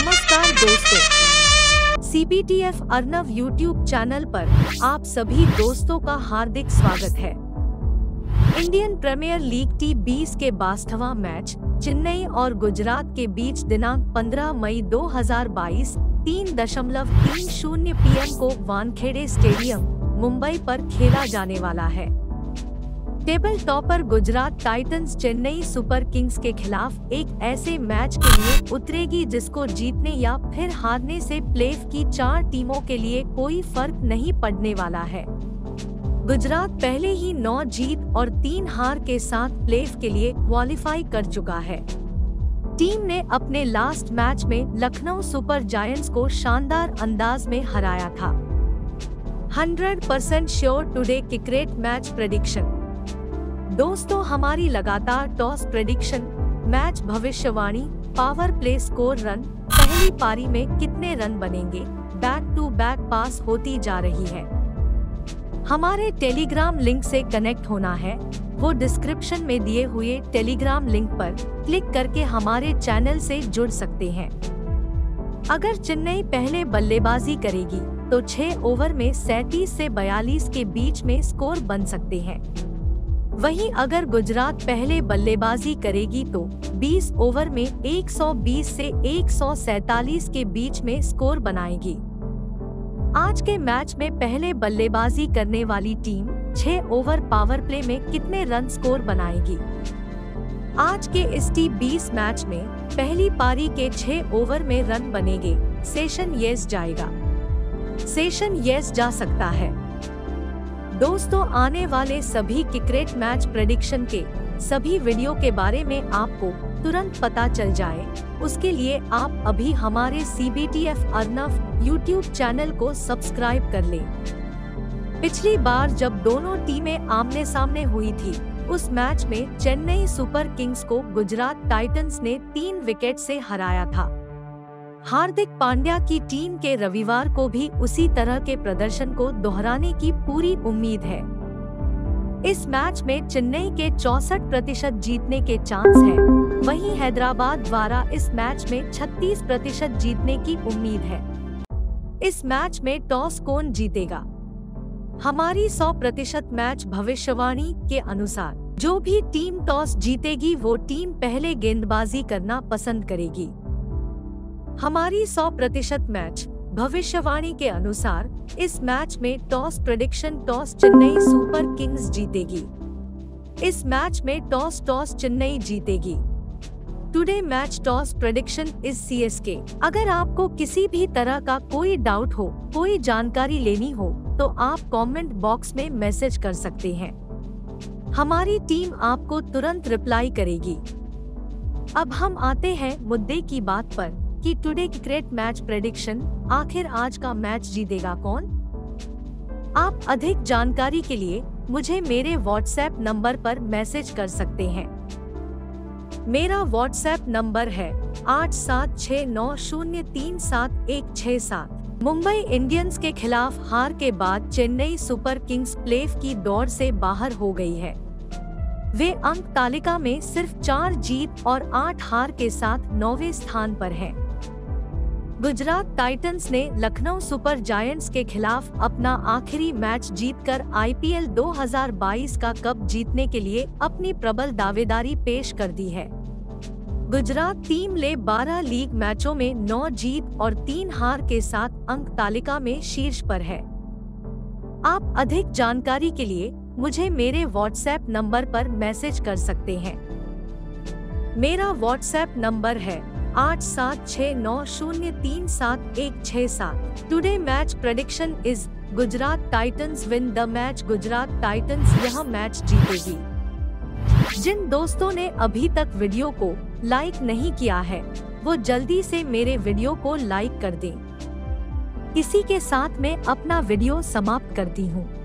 नमस्कार दोस्तों, CBTF Arnav YouTube channel पर आप सभी दोस्तों का हार्दिक स्वागत है। इंडियन प्रीमियर लीग T20 के 22वां मैच चेन्नई और गुजरात के बीच दिनांक 15 मई 2022 3:30 PM को वानखेड़े स्टेडियम मुंबई पर खेला जाने वाला है। Table topper Gujarat Titans Chennai Super Kings के खिलाफ एक ऐसे मैच के लिए उतरेगी जिसको जीतने या फिर हारने से प्लेऑफ की 4 टीमों के लिए कोई फर्क नहीं पड़ने वाला है। गुजरात पहले ही 9 जीत और 3 हार के साथ प्लेऑफ के लिए क्वालिफाई कर चुका है। टीम ने अपने लास्ट मैच में लखनऊ सुपर जायंट्स को शानदार अंदाज में हराया था। 100% sure today cricket match prediction. दोस्तों, हमारी लगातार टॉस प्रेडिक्शन, मैच भविष्यवाणी, पावर प्ले स्कोर, रन, पहली पारी में कितने रन बनेंगे, बैक टू बैक पास होती जा रही है। हमारे टेलीग्राम लिंक से कनेक्ट होना है, वो डिस्क्रिप्शन में दिए हुए टेलीग्राम लिंक पर क्लिक करके हमारे चैनल से जुड़ सकते हैं। अगर चेन्नई पहले बल्लेबाजी करेगी तो 6 ओवर में 37 से 42 के बीच में स्कोर बन सकते हैं। वहीं अगर गुजरात पहले बल्लेबाजी करेगी तो 20 ओवर में 120 से 147 के बीच में स्कोर बनाएगी। आज के मैच में पहले बल्लेबाजी करने वाली टीम 6 ओवर पावर प्ले में कितने रन स्कोर बनाएगी। आज के इस T20 मैच में पहली पारी के 6 ओवर में रन बनेंगे। सेशन यस जाएगा, सेशन यस जा सकता है। दोस्तों, आने वाले सभी क्रिकेट मैच प्रेडिक्शन के सभी वीडियो के बारे में आपको तुरंत पता चल जाए, उसके लिए आप अभी हमारे CBTF अर्नव यूट्यूब चैनल को सब्सक्राइब कर लें। पिछली बार जब दोनों टीमें आमने सामने हुई थी, उस मैच में चेन्नई सुपर किंग्स को गुजरात टाइटंस ने 3 विकेट से हराया था। हार्दिक पांड्या की टीम के रविवार को भी उसी तरह के प्रदर्शन को दोहराने की पूरी उम्मीद है। इस मैच में चेन्नई के 64% जीतने के चांस है, वहीं हैदराबाद द्वारा इस मैच में 36% जीतने की उम्मीद है। इस मैच में टॉस कौन जीतेगा? हमारी 100% मैच भविष्यवाणी के अनुसार जो भी टीम टॉस जीतेगी वो टीम पहले गेंदबाजी करना पसंद करेगी। हमारी 100% मैच भविष्यवाणी के अनुसार इस मैच में toss prediction toss Chennai Super Kings जीतेगी। इस मैच में टॉस चेन्नई जीतेगी। Today match toss prediction is CSK। अगर आपको किसी भी तरह का कोई डाउट हो, कोई जानकारी लेनी हो तो आप कमेंट बॉक्स में मैसेज कर सकते हैं, हमारी टीम आपको तुरंत रिप्लाई करेगी। अब हम आते हैं मुद्दे की बात पर कि टुडे क्रिकेट मैच प्रेडिक्शन, आखिर आज का मैच जीतेगा कौन? आप अधिक जानकारी के लिए मुझे मेरे व्हाट्सएप नंबर पर मैसेज कर सकते हैं। मेरा व्हाट्सएप नंबर है 8769037167। मुंबई इंडियंस के खिलाफ हार के बाद चेन्नई सुपर किंग्स प्लेऑफ की दौड़ से बाहर हो गई है। वे अंक तालिका में सिर्फ 4 जीत और 8 हार के साथ 9वें स्थान पर हैं। गुजरात टाइटंस ने लखनऊ सुपर जायंट्स के खिलाफ अपना आखिरी मैच जीतकर IPL 2022 का कप जीतने के लिए अपनी प्रबल दावेदारी पेश कर दी है। गुजरात टीम ले 12 लीग मैचों में 9 जीत और 3 हार के साथ अंक तालिका में शीर्ष पर है। आप अधिक जानकारी के लिए मुझे मेरे व्हाट्सएप नंबर पर मैसेज कर सकते हैं। मेरा व्हाट्सएप नंबर है 8769037167। Today match prediction is Gujarat Titans win the match. Gujarat Titans यह मैच जीतेगी। जिन दोस्तों ने अभी तक वीडियो को लाइक नहीं किया है, वो जल्दी से मेरे वीडियो को लाइक कर दें। इसी के साथ मैं अपना वीडियो समाप्त करती हूँ।